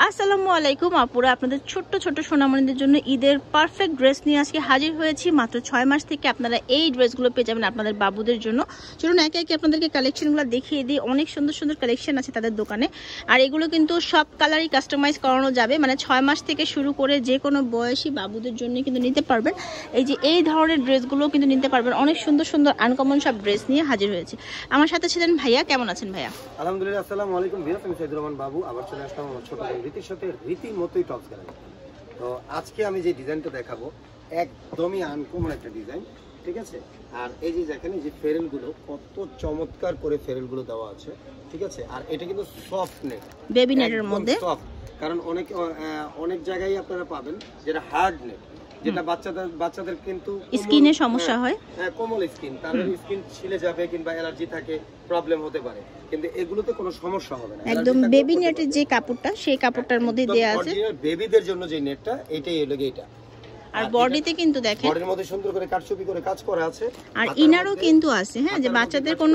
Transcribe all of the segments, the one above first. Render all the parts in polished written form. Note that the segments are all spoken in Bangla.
আসসালামু আলাইকুম আপুরা, আপনাদের ছোট্ট ছোট্ট সোনামণিদের জন্য ঈদের পারফেক্ট ড্রেস নিয়ে আজকে হাজির হয়েছি। মাত্র 6 মাস থেকে আপনারা এই ড্রেসগুলো পেয়ে যাবেন আপনাদের বাবুদের জন্য। চলুন একে একে আপনাদেরকে কালেকশনগুলো দেখিয়ে দিই। অনেক সুন্দর সুন্দর কালেকশন আছে তাদের দোকানে, আর এগুলো কিন্তু সব কালারই কাস্টমাইজ করানো যাবে। মানে 6 মাস থেকে শুরু করে যে কোনো বয়সী বাবুদের জন্য কিন্তু নিতে পারবেন। এই ধরনের ড্রেসগুলো কিন্তু নিতে পারবেন। অনেক সুন্দর সুন্দর আনকমন সব ড্রেস নিয়ে হাজির হয়েছে। আমার সাথে ছিলেন ভাইয়া। কেমন আছেন ভাইয়া? আলহামদুলিল্লাহ, আসসালামু আলাইকুম ভিউয়ার্স, আমি সাইদুর রহমান বাবু। আবার চলে আসলাম আমার ছোট বোন রীতির সাথে, রীতির মতোই টপস গ্যালারি। তো আজকে আমি যে ডিজাইনটা দেখাবো একদমই আনকমন একটা ডিজাইন, ঠিক আছে। আর এই যে দেখেন এই যে ফেরেলগুলো কত চমৎকার করে ফেরেলগুলো দেওয়া আছে, ঠিক আছে। আর এটা কিন্তু সফট নেট, বেবি নেটের মধ্যে সফট, কারণ অনেক জায়গায় আপনারা পাবেন যেটা হার্ড নেট, যেটা বাচ্চাদের কিন্তু স্কিনে সমস্যা হয়। হ্যাঁ, কোমল স্কিন, তাদের স্কিন ছিলে যাবে কিংবা অ্যালার্জি থাকে, প্রবলেম হতে পারে, কিন্তু এগুলোতে কোনো সমস্যা হবে না। একদম বেবি নেটের যে কাপড়টা, সেই কাপড়টার মধ্যে দেয়া আছে। অরিজিনাল বেবিদের জন্য যে নেটটা, এটাই হলো এটা। আর বডিতে কিন্তু দেখেন বডির মধ্যে সুন্দর করে কাটছবি করে কাজ করা আছে। আর ইনারও কিন্তু আছে, হ্যাঁ, যে বাচ্চাদের কোনো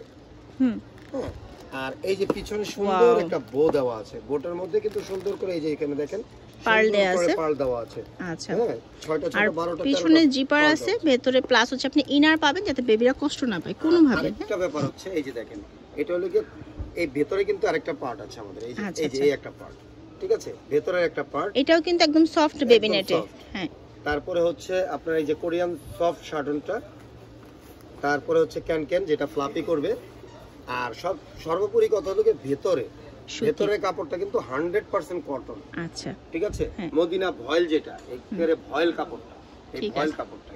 হ্যাঁ। আর এই যে পিছনে সুন্দর একটা বো দেওয়া আছে, বোটার মধ্যে কিন্তু সুন্দর করে এই যে এখানে দেখেন পার্ল দেয়া আছে, পার্ল দেওয়া আছে। আচ্ছা, হ্যাঁ, 6টা 6টা 12টা পিছনে জিপার আছে, ভেতরে প্লাস হচ্ছে আপনি ইনার পাবেন যাতে বেবিরা কষ্ট না পায় কোনো ভাবে। একটা ব্যাপার হচ্ছে এই যে দেখেন, এটা হলো কি এই ভেতরে কিন্তু আরেকটা পার্ট আছে আমাদের, এই যে এই একটা পার্ট, ঠিক আছে, ভেতরের একটা পার্ট, এটাও কিন্তু একদম সফট বেবি নেটে। হ্যাঁ, তারপরে হচ্ছে আপনার এই যে কোরিয়ান সফট শার্টনটা, তারপরে হচ্ছে ক্যান যেটা ফ্লাফি করবে। আর সর্বোপরি কথা হলো কি ভেতরের কাপড়টা কিন্তু 100% কটন। আচ্ছা, ঠিক আছে। মদিনা ভয়েল, যেটা একেবারে ভয়েল কাপড়টা, এই ভয়েল কাপড়টা।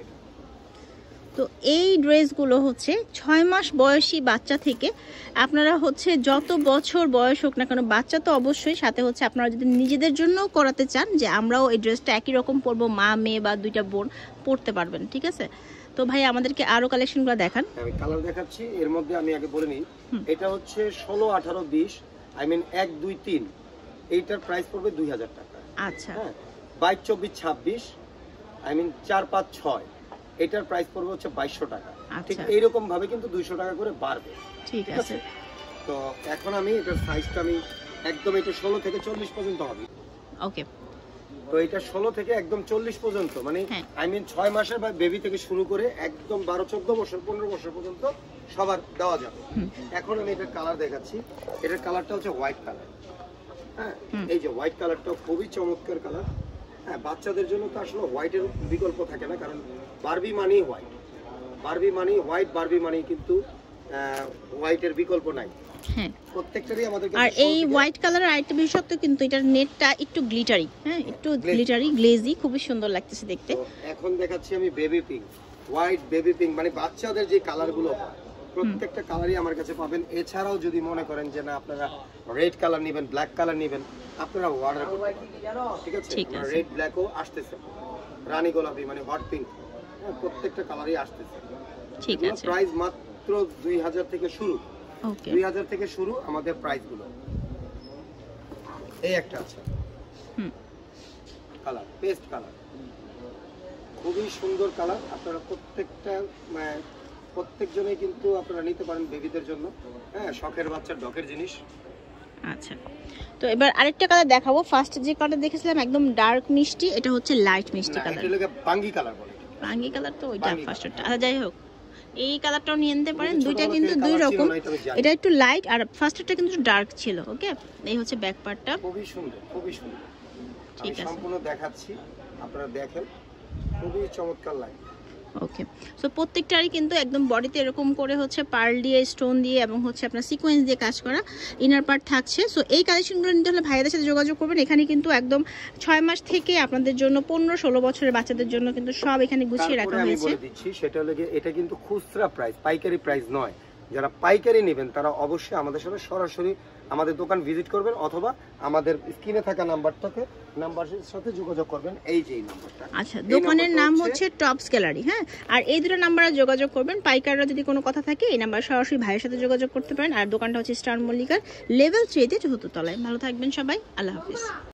তো এই ড্রেসগুলো হচ্ছে 6 মাস বয়সী বাচ্চা থেকে আপনারা হচ্ছে যত বছর বয়স হোক না কেন, বাচ্চা তো অবশ্যই, সাথে হচ্ছে আপনারা যদি নিজেদের জন্য করাতে চান যে আমরাও এই ড্রেসটা একই রকম পরবো, মা মেয়ে বা দুইটা বোন পরতে পারবেন, ঠিক আছে। তো ভাই আমাদেরকে আরো কালেকশনগুলো দেখান। আমি কালার দেখাচ্ছি, এর মধ্যে আমি আগে বলে নিই, এটা হচ্ছে 16, 18, 20, আই মিন 1, 2, 3, এইটার প্রাইস পড়বে 2000 টাকা। আচ্ছা, হ্যাঁ, 22, 24, 26, আই মিন 4, 5, 6, এটার প্রাইস পড়বে হচ্ছে 2200 টাকা। ঠিক এইরকম ভাবে কিন্তু 200 টাকা করে বাড়বে, ঠিক আছে। তো এখন আমি এটার সাইজটা আমি একদম, এটা 16 থেকে 40 পর্যন্ত হবে। ওকে, তো এটা 16 থেকে একদম 40 পর্যন্ত, মানে আই মিন 6 মাসের বা বেবি থেকে শুরু করে একদম 12, 14 বছর, 15 বছর পর্যন্ত সবার দেওয়া যাবে। এখন আমি এটার কালার দেখাচ্ছি। এটার কালারটা হচ্ছে হোয়াইট কালার। হ্যাঁ, এই যে হোয়াইট কালারটা খুবই চমৎকার কালার। হ্যাঁ, বাচ্চাদের জন্য তো আসলে হোয়াইটের বিকল্প থাকে না, কারণ বারবি মানেই হোয়াইট, বারবি মানেই হোয়াইট, বারবি মানেই কিন্তু হোয়াইটের বিকল্প নাই। হ্যাঁ, প্রত্যেকটারই আমাদের। আর এই হোয়াইট কালারের আরেকটা বিশেষত্ব কিন্তু এটার নেটটা একটু গ্লিটারি, হ্যাঁ, একটু গ্লিটারি গ্লেজি, খুবই সুন্দর লাগতেছে দেখতে। এখন দেখাচ্ছি আমি baby pink, white baby pink, মানে বাচ্চাদের যে কালারগুলো হয় প্রত্যেকটা কালারই আমার কাছে পাবেন। এছাড়াও যদি মনে করেন যে না আপনারা রেড কালার নেবেন, ব্ল্যাক কালার নেবেন, আপনারা অর্ডার করবেন, ঠিক আছে। রেড ব্ল্যাকও আসতেছে, রানী গোলাপি মানে হট পিঙ্ক, প্রত্যেকটা কালারই আসতেছে, ঠিক আছে। প্রাইস মাত্র 2000 থেকে শুরু। ওকে, 2000 থেকে শুরু আমাদের প্রাইস গুলো। এই একটা আছে কালার, পেস্ট কালার, খুবই সুন্দর কালার। আপনারা প্রত্যেকজনেই কিন্তু আপনারা নিতে পারেন বেবিদের জন্য। হ্যাঁ, শখের বাচ্চার ডকের জিনিস। আচ্ছা, তো এবার আরেকটা কালার দেখাবো। ফার্স্ট যে কালার দেখেছিলাম একদম ডার্ক মিষ্টি, এটা হচ্ছে লাইট মিষ্টি কালার। এটা লাগে বাঙ্গি কালার বলে। বাঙ্গি কালার তো ওইটা ফার্স্টটা। আচ্ছা, যাই হোক, এই কালারটাও নিয়ে নিতে পারেন। দুইটা কিন্তু দুই রকম, এটা একটু লাইট আর ফার্স্টটা কিন্তু ডার্ক ছিল। ওকে, এই হচ্ছে ব্যাক পার্টটা, খুবই সুন্দর, খুবই সুন্দর। ঠিক আছে, সম্পূর্ণ দেখাচ্ছি, আপনারা দেখেন, খুবই চমৎকার লাগে। ওকে, সো প্রত্যেকটারই কিন্তু একদম বডিতে এরকম করে হচ্ছে পার্ল দিয়ে, স্টোন দিয়ে এবং হচ্ছে আপনার সিকোয়েন্স দিয়ে কাজ করা ইনার পার্ট থাকছে। সো এই কালেকশনগুলো নিতে হলে ভাইয়াদের সাথে যোগাযোগ করবেন। এখানে কিন্তু একদম 6 মাস থেকে আপনাদের জন্য 15-16 বছরের বাচ্চাদের জন্য কিন্তু সব এখানে গুছিয়ে রাখা হয়েছে। আমি বলে দিচ্ছি, সেটা হলো এটা কিন্তু খুচরা প্রাইস, পাইকারি প্রাইস নয়। যারা পাইকারি নেবেন তারা অবশ্যই আমাদের সাথে সরাসরি আমাদের দোকান ভিজিট করবেন, অথবা আমাদের স্ক্রিনে থাকা নাম্বারের সাথে যোগাযোগ করবেন। এই যে নাম্বারটা, আচ্ছা, দোকানের নাম হচ্ছে টপস গ্যালারি। হ্যাঁ, আর এই দুটো নাম্বারে যোগাযোগ করবেন। পাইকাররা যদি কোনো কথা থাকে এই নাম্বার সরাসরি ভাইয়ের সাথে যোগাযোগ করতে পারেন। আর দোকানটা হচ্ছে স্টার মল্লিকার লেভেল 3-তে 4th তলায়। ভালো থাকবেন সবাই, আল্লাহ হাফিজ।